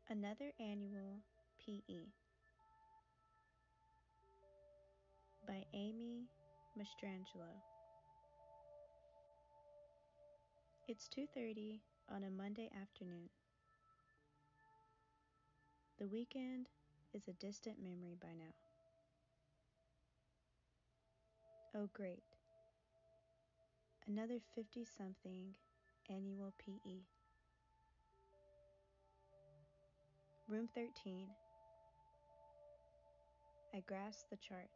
Another Annual P.E. by Amy Mastrangelo. It's 2:30 on a Monday afternoon. The weekend is a distant memory by now. Oh great, another 50-something annual P.E. Room 13. I grasp the chart.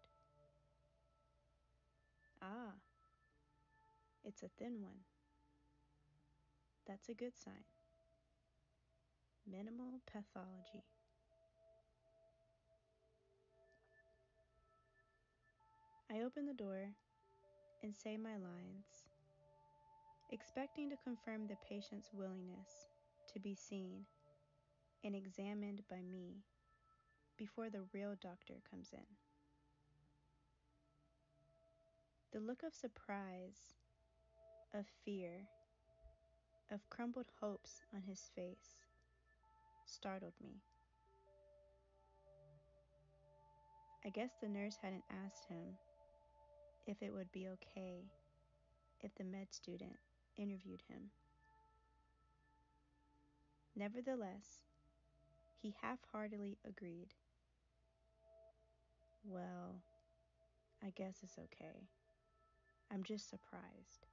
Ah, it's a thin one. That's a good sign. Minimal pathology. I open the door and say my lines, expecting to confirm the patient's willingness to be seen and examined by me before the real doctor comes in. The look of surprise, of fear, of crumbled hopes on his face startled me. I guess the nurse hadn't asked him if it would be okay if the med student interviewed him. Nevertheless, he half-heartedly agreed. Well, I guess it's okay. I'm just surprised.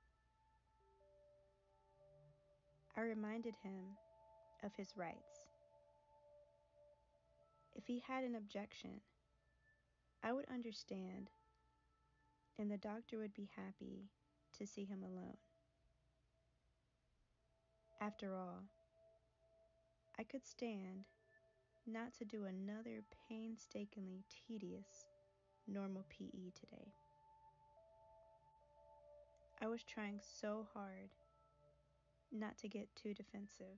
I reminded him of his rights. If he had an objection, I would understand, and the doctor would be happy to see him alone. After all, I could stand not to do another painstakingly tedious normal P.E. today. I was trying so hard not to get too defensive.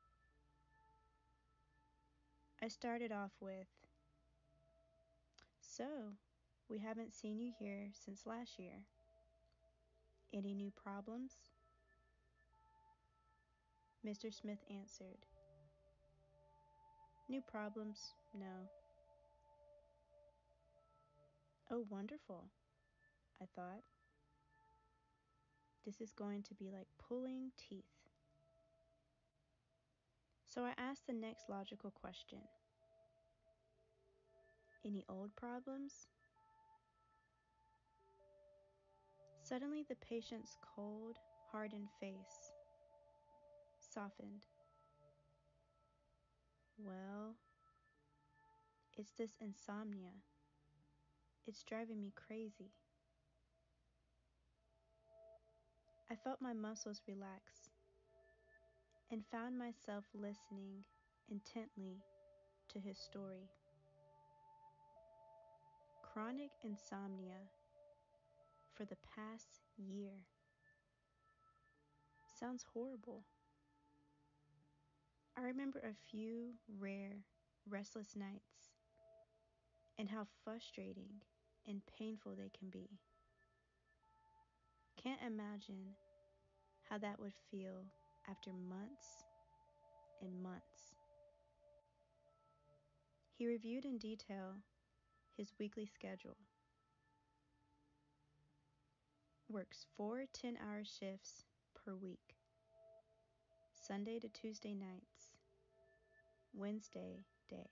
I started off with, "So, we haven't seen you here since last year. Any new problems?" Mr. Smith answered, "New problems, no." Oh, wonderful, I thought. This is going to be like pulling teeth. So I asked the next logical question. Any old problems? Suddenly the patient's cold, hardened face softened. Well, it's this insomnia. It's driving me crazy. I felt my muscles relax and found myself listening intently to his story. Chronic insomnia for the past year. Sounds horrible. I remember a few rare, restless nights and how frustrating and painful they can be. Can't imagine how that would feel after months and months. He reviewed in detail his weekly schedule. Works 4 10-hour shifts per week. Sunday to Tuesday nights. Wednesday day.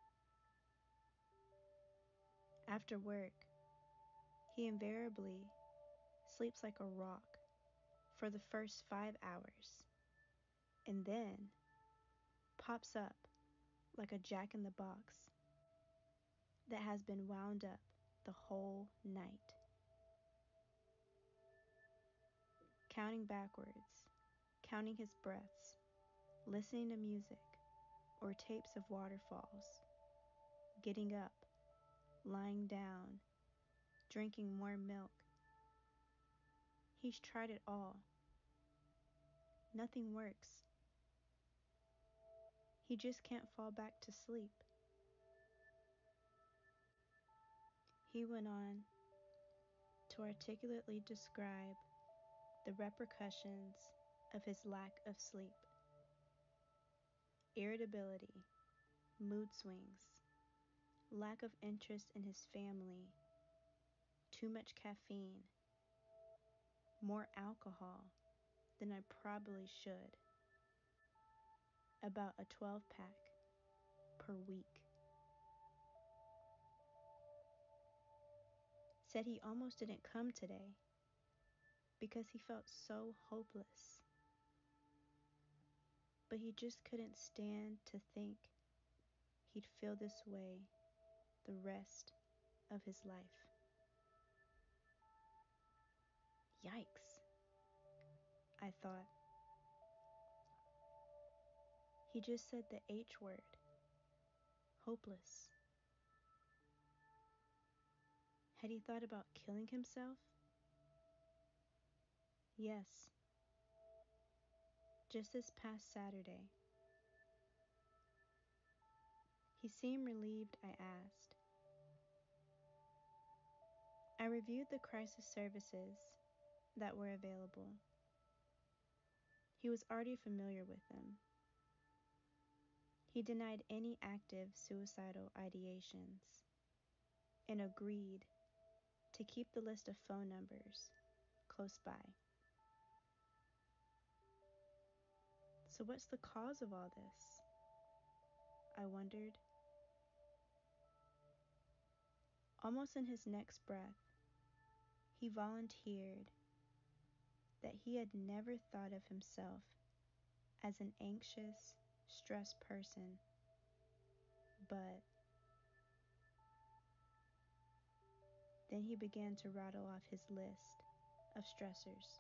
After work, he invariably sleeps like a rock for the first 5 hours, and then pops up like a jack-in-the-box that has been wound up the whole night. Counting backwards, counting his breaths, listening to music or tapes of waterfalls, getting up, lying down, drinking more milk. He's tried it all. Nothing works. He just can't fall back to sleep. He went on to articulately describe the repercussions of his lack of sleep. Irritability, mood swings, lack of interest in his family, too much caffeine, more alcohol than I probably should, about a 12-pack per week. Said he almost didn't come today because he felt so hopeless. But he just couldn't stand to think he'd feel this way the rest of his life. Yikes, I thought. He just said the H word, hopeless. Had he thought about killing himself? Yes. Just this past Saturday. He seemed relieved I asked. I reviewed the crisis services that were available. He was already familiar with them. He denied any active suicidal ideations and agreed to keep the list of phone numbers close by. So what's the cause of all this? I wondered. Almost in his next breath, he volunteered that he had never thought of himself as an anxious, stressed person, but then he began to rattle off his list of stressors.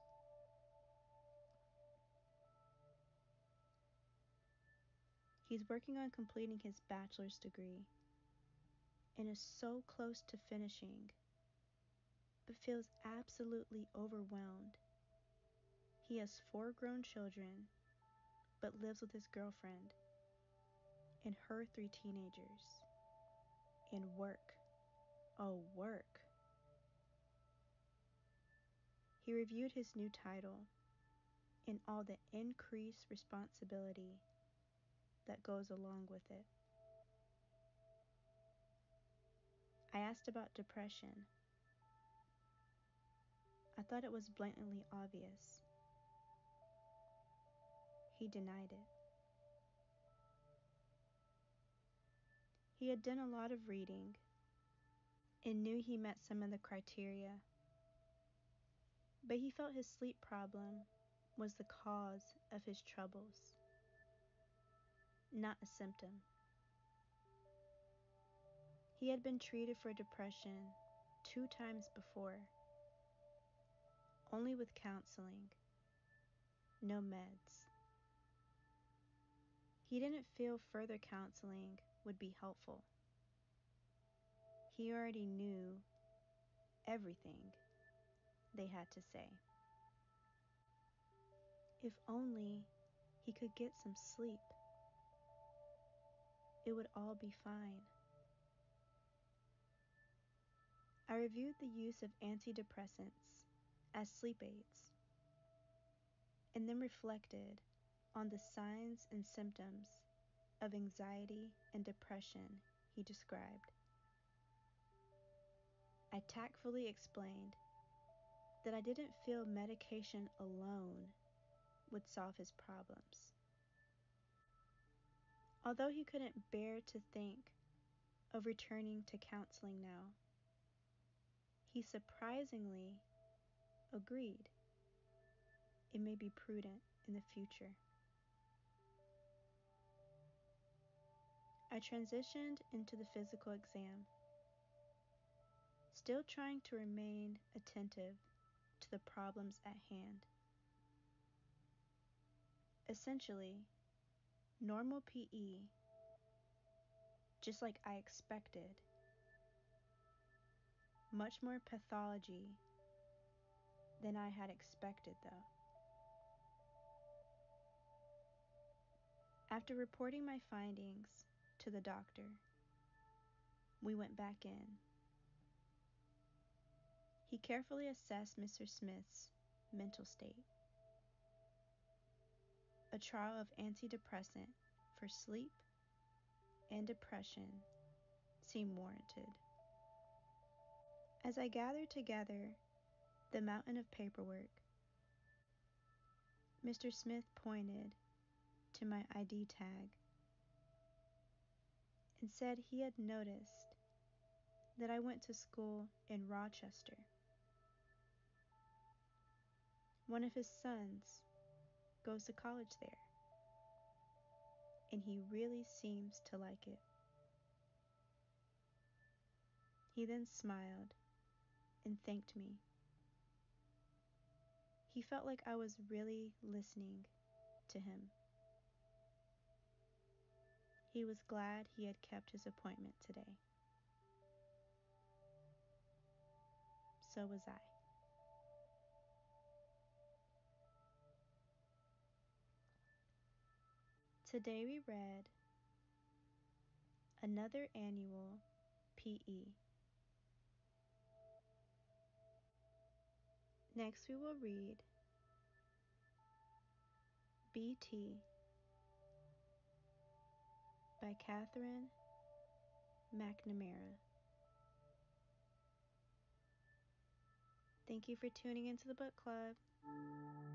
He's working on completing his bachelor's degree and is so close to finishing, but feels absolutely overwhelmed. He has 4 grown children, but lives with his girlfriend and her 3 teenagers. And work. Oh, work. He reviewed his new title and all the increased responsibility that goes along with it. I asked about depression. I thought it was blatantly obvious. He denied it. He had done a lot of reading and knew he met some of the criteria, but he felt his sleep problem was the cause of his troubles, not a symptom. He had been treated for depression 2 times before, only with counseling, no meds. He didn't feel further counseling would be helpful. He already knew everything they had to say. If only he could get some sleep, it would all be fine. I reviewed the use of antidepressants as sleep aids, and then reflected on the signs and symptoms of anxiety and depression he described. I tactfully explained that I didn't feel medication alone would solve his problems. Although he couldn't bear to think of returning to counseling now, he surprisingly agreed it may be prudent in the future. I transitioned into the physical exam, still trying to remain attentive to the problems at hand. Essentially, normal PE, just like I expected. Much more pathology than I had expected, though. After reporting my findings to the doctor, we went back in. He carefully assessed Mr. Smith's mental state. A trial of antidepressant for sleep and depression seemed warranted. As I gathered together the mountain of paperwork, Mr. Smith pointed to my ID tag and said he had noticed that I went to school in Rochester. One of his sons goes to college there, and he really seems to like it. He then smiled and thanked me. He felt like I was really listening to him. He was glad he had kept his appointment today. So was I. Today we read Another Annual PE. Next we will read BT by Catherine McNamara. Thank you for tuning into the book club.